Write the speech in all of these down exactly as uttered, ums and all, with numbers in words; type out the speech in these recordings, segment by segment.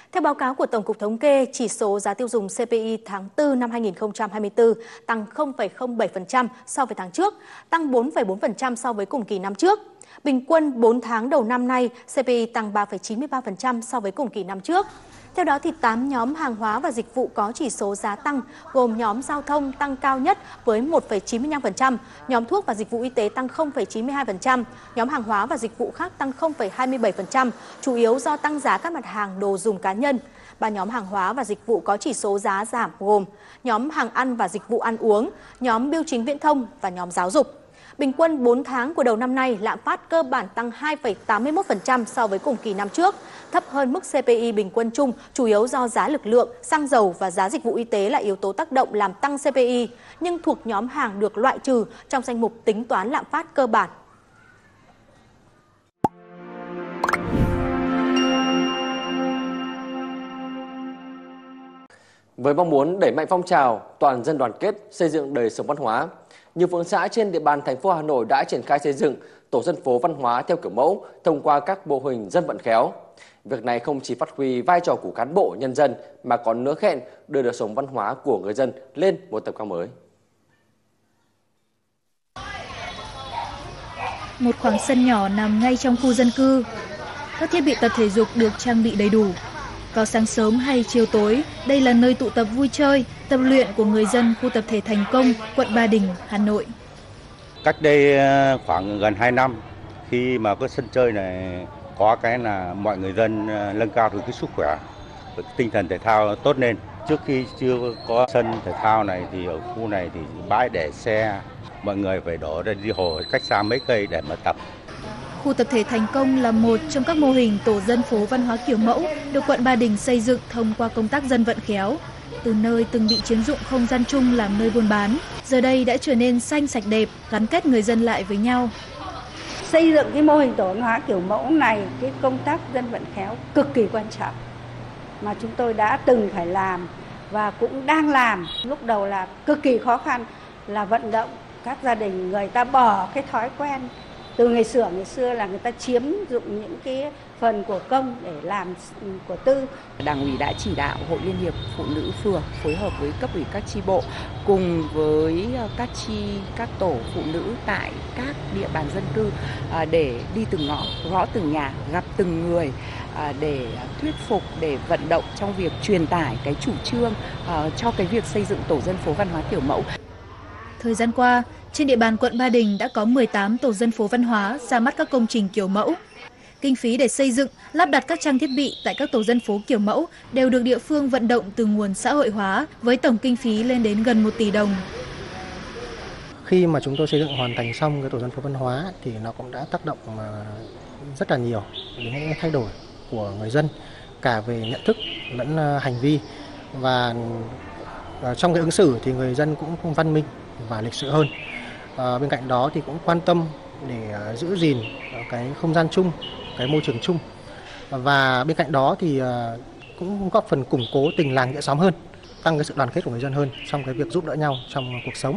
Theo báo cáo của Tổng cục Thống kê, chỉ số giá tiêu dùng xê pê i tháng tư năm hai nghìn không trăm hai mươi tư tăng không phẩy không bảy phần trăm so với tháng trước, tăng bốn phẩy bốn phần trăm so với cùng kỳ năm trước. Bình quân bốn tháng đầu năm nay, xê pê i tăng ba phẩy chín mươi ba phần trăm so với cùng kỳ năm trước. Theo đó, thì tám nhóm hàng hóa và dịch vụ có chỉ số giá tăng, gồm nhóm giao thông tăng cao nhất với một phẩy chín mươi lăm phần trăm, nhóm thuốc và dịch vụ y tế tăng không phẩy chín mươi hai phần trăm, nhóm hàng hóa và dịch vụ khác tăng không phẩy hai mươi bảy phần trăm, chủ yếu do tăng giá các mặt hàng đồ dùng cá nhân. Ba nhóm hàng hóa và dịch vụ có chỉ số giá giảm gồm nhóm hàng ăn và dịch vụ ăn uống, nhóm bưu chính viễn thông và nhóm giáo dục. Bình quân bốn tháng của đầu năm nay, lạm phát cơ bản tăng hai phẩy tám mươi mốt phần trăm so với cùng kỳ năm trước, thấp hơn mức xê pê i bình quân chung, chủ yếu do giá lực lượng, xăng dầu và giá dịch vụ y tế là yếu tố tác động làm tăng xê pê i, nhưng thuộc nhóm hàng được loại trừ trong danh mục tính toán lạm phát cơ bản. Với mong muốn đẩy mạnh phong trào toàn dân đoàn kết, xây dựng đời sống văn hóa, nhiều phường xã trên địa bàn thành phố Hà Nội đã triển khai xây dựng tổ dân phố văn hóa theo kiểu mẫu thông qua các mô hình dân vận khéo. Việc này không chỉ phát huy vai trò của cán bộ nhân dân mà còn hứa hẹn đưa đời sống văn hóa của người dân lên một tầm cao mới. Một khoảng sân nhỏ nằm ngay trong khu dân cư. Các thiết bị tập thể dục được trang bị đầy đủ. Vào sáng sớm hay chiều tối, đây là nơi tụ tập vui chơi, tập luyện của người dân khu tập thể Thành Công, quận Ba Đình, Hà Nội. Cách đây khoảng gần hai năm, khi mà cái sân chơi này có cái là mọi người dân nâng cao được cái sức khỏe, tinh thần thể thao tốt lên. Trước khi chưa có sân thể thao này thì ở khu này thì bãi để xe, mọi người phải đổ ra đi hồ cách xa mấy cây để mà tập. Khu tập thể Thành Công là một trong các mô hình tổ dân phố văn hóa kiểu mẫu được quận Ba Đình xây dựng thông qua công tác dân vận khéo. Từ nơi từng bị chiếm dụng không gian chung làm nơi buôn bán, giờ đây đã trở nên xanh sạch đẹp, gắn kết người dân lại với nhau. Xây dựng cái mô hình tổ văn hóa kiểu mẫu này, cái công tác dân vận khéo cực kỳ quan trọng mà chúng tôi đã từng phải làm và cũng đang làm. Lúc đầu là cực kỳ khó khăn, là vận động các gia đình người ta bỏ cái thói quen từ ngày xưa ngày xưa là người ta chiếm dụng những cái phần của công để làm của tư. Đảng ủy đã chỉ đạo Hội Liên hiệp Phụ nữ phường phối hợp với cấp ủy các chi bộ cùng với các chi các tổ phụ nữ tại các địa bàn dân cư để đi từng ngõ, gõ từng nhà, gặp từng người để thuyết phục, để vận động trong việc truyền tải cái chủ trương cho cái việc xây dựng tổ dân phố văn hóa kiểu mẫu. Thời gian qua, trên địa bàn quận Ba Đình đã có mười tám tổ dân phố văn hóa ra mắt các công trình kiểu mẫu. Kinh phí để xây dựng, lắp đặt các trang thiết bị tại các tổ dân phố kiểu mẫu đều được địa phương vận động từ nguồn xã hội hóa với tổng kinh phí lên đến gần một tỷ đồng. Khi mà chúng tôi xây dựng hoàn thành xong cái tổ dân phố văn hóa thì nó cũng đã tác động rất là nhiều đến những thay đổi của người dân cả về nhận thức lẫn hành vi, và trong cái ứng xử thì người dân cũng văn minh và lịch sự hơn. À, bên cạnh đó thì cũng quan tâm để giữ gìn cái không gian chung, cái môi trường chung, và bên cạnh đó thì cũng góp phần củng cố tình làng nghĩa xóm hơn, tăng cái sự đoàn kết của người dân hơn trong cái việc giúp đỡ nhau trong cuộc sống.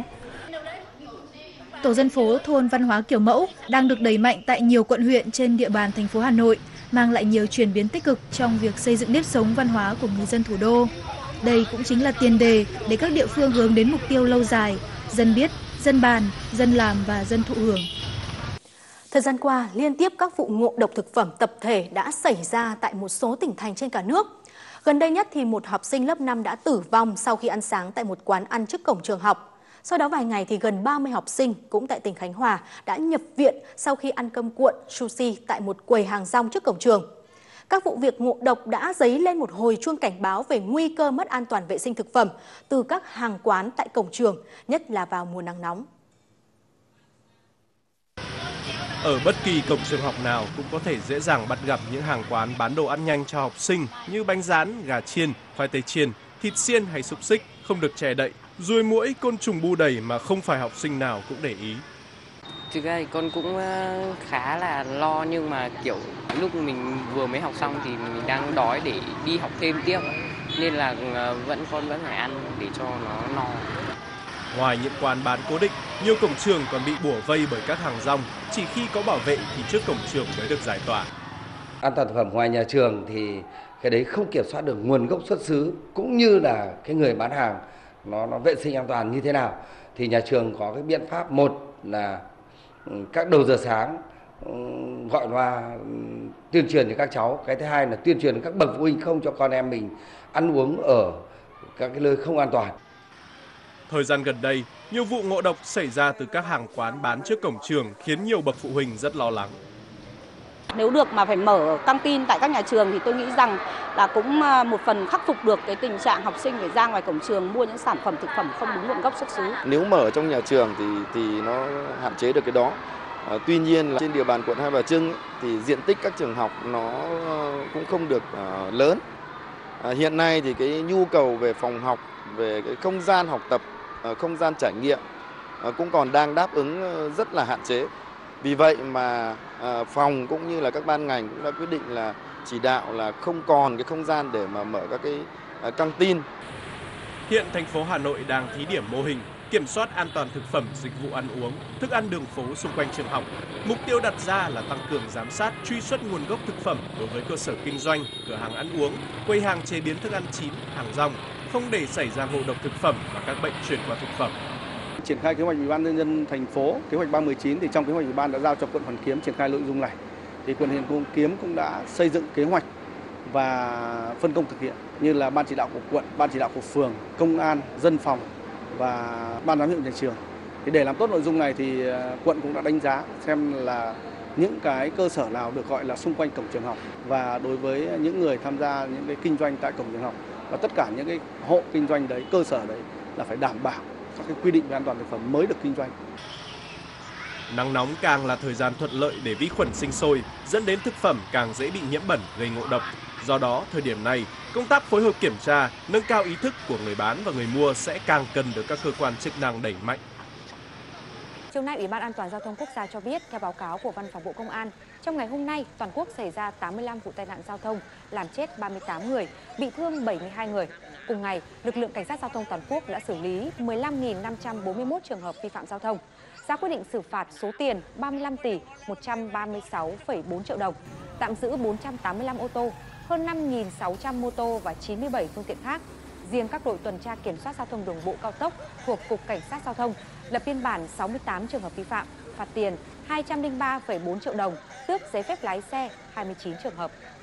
Tổ dân phố thôn văn hóa kiểu mẫu đang được đẩy mạnh tại nhiều quận huyện trên địa bàn thành phố Hà Nội, mang lại nhiều chuyển biến tích cực trong việc xây dựng nếp sống văn hóa của người dân thủ đô. Đây cũng chính là tiền đề để các địa phương hướng đến mục tiêu lâu dài, dân biết, dân bàn, dân làm và dân thụ hưởng. Thời gian qua, liên tiếp các vụ ngộ độc thực phẩm tập thể đã xảy ra tại một số tỉnh thành trên cả nước. Gần đây nhất thì một học sinh lớp năm đã tử vong sau khi ăn sáng tại một quán ăn trước cổng trường học. Sau đó vài ngày thì gần ba mươi học sinh cũng tại tỉnh Khánh Hòa đã nhập viện sau khi ăn cơm cuộn sushi tại một quầy hàng rong trước cổng trường. Các vụ việc ngộ độc đã dấy lên một hồi chuông cảnh báo về nguy cơ mất an toàn vệ sinh thực phẩm từ các hàng quán tại cổng trường, nhất là vào mùa nắng nóng. Ở bất kỳ cổng trường học nào cũng có thể dễ dàng bắt gặp những hàng quán bán đồ ăn nhanh cho học sinh như bánh rán, gà chiên, khoai tây chiên, thịt xiên hay xúc xích, không được che đậy, ruồi muỗi, côn trùng bu đầy mà không phải học sinh nào cũng để ý. Thực ra thì con cũng khá là lo, nhưng mà kiểu lúc mình vừa mới học xong thì mình đang đói để đi học thêm tiếp, nên là vẫn con vẫn phải ăn để cho nó no. Ngoài những quán bán cố định, nhiều cổng trường còn bị bủa vây bởi các hàng rong, chỉ khi có bảo vệ thì trước cổng trường mới được giải tỏa. An toàn thực phẩm ngoài nhà trường thì cái đấy không kiểm soát được nguồn gốc xuất xứ cũng như là cái người bán hàng nó nó vệ sinh an toàn như thế nào, thì nhà trường có cái biện pháp, một là các đầu giờ sáng gọi loa tuyên truyền cho các cháu, cái thứ hai là tuyên truyền các bậc phụ huynh không cho con em mình ăn uống ở các cái nơi không an toàn. Thời gian gần đây, nhiều vụ ngộ độc xảy ra từ các hàng quán bán trước cổng trường khiến nhiều bậc phụ huynh rất lo lắng. Nếu được mà phải mở căng tin tại các nhà trường thì tôi nghĩ rằng là cũng một phần khắc phục được cái tình trạng học sinh phải ra ngoài cổng trường mua những sản phẩm thực phẩm không đúng nguồn gốc xuất xứ. Nếu mở trong nhà trường thì thì nó hạn chế được cái đó. À, tuy nhiên là trên địa bàn quận Hai Bà Trưng ấy, thì diện tích các trường học nó cũng không được uh, lớn. À, hiện nay thì cái nhu cầu về phòng học, về cái không gian học tập, uh, không gian trải nghiệm uh, cũng còn đang đáp ứng uh, rất là hạn chế. Vì vậy mà uh, phòng cũng như là các ban ngành cũng đã quyết định là chỉ đạo là không còn cái không gian để mà mở các cái uh, căng tin. Hiện thành phố Hà Nội đang thí điểm mô hình kiểm soát an toàn thực phẩm, dịch vụ ăn uống, thức ăn đường phố xung quanh trường học. Mục tiêu đặt ra là tăng cường giám sát, truy xuất nguồn gốc thực phẩm đối với cơ sở kinh doanh, cửa hàng ăn uống, quầy hàng chế biến thức ăn chín, hàng rong, không để xảy ra ngộ độc thực phẩm và các bệnh truyền qua thực phẩm. Triển khai kế hoạch Ủy ban nhân dân thành phố, kế hoạch ba mươi chín thì trong kế hoạch Ủy ban đã giao cho quận Hoàn Kiếm triển khai nội dung này. Thì quận Hoàn Kiếm cũng đã xây dựng kế hoạch và phân công thực hiện, như là ban chỉ đạo của quận, ban chỉ đạo của phường, công an, dân phòng và ban giám hiệu nhà trường. Thì để làm tốt nội dung này thì quận cũng đã đánh giá xem là những cái cơ sở nào được gọi là xung quanh cổng trường học, và đối với những người tham gia những cái kinh doanh tại cổng trường học và tất cả những cái hộ kinh doanh đấy, cơ sở đấy là phải đảm bảo các cái quy định về an toàn thực phẩm mới được kinh doanh. Nắng nóng càng là thời gian thuận lợi để vi khuẩn sinh sôi, dẫn đến thực phẩm càng dễ bị nhiễm bẩn gây ngộ độc. Do đó, thời điểm này, công tác phối hợp kiểm tra, nâng cao ý thức của người bán và người mua sẽ càng cần được các cơ quan chức năng đẩy mạnh. Chiều nay, Ủy ban An toàn Giao thông Quốc gia cho biết, theo báo cáo của Văn phòng Bộ Công an, trong ngày hôm nay, toàn quốc xảy ra tám mươi lăm vụ tai nạn giao thông, làm chết ba mươi tám người, bị thương bảy mươi hai người. Cùng ngày, lực lượng Cảnh sát Giao thông toàn quốc đã xử lý mười lăm nghìn năm trăm bốn mươi mốt trường hợp vi phạm giao thông, ra quyết định xử phạt số tiền ba mươi lăm tỷ một trăm ba mươi sáu phẩy bốn triệu đồng, tạm giữ bốn trăm tám mươi lăm ô tô, hơn năm nghìn sáu trăm mô tô và chín mươi bảy phương tiện khác. Riêng các đội tuần tra kiểm soát giao thông đường bộ cao tốc thuộc Cục Cảnh sát Giao thông lập biên bản sáu mươi tám trường hợp vi phạm, phạt tiền hai trăm lẻ ba phẩy bốn triệu đồng, tước giấy phép lái xe hai mươi chín trường hợp.